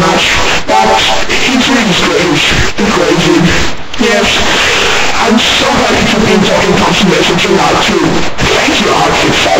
much, but he's really strange and crazy. Yes, I'm so happy to be talking constant messaging now too. Thank you, Arctic.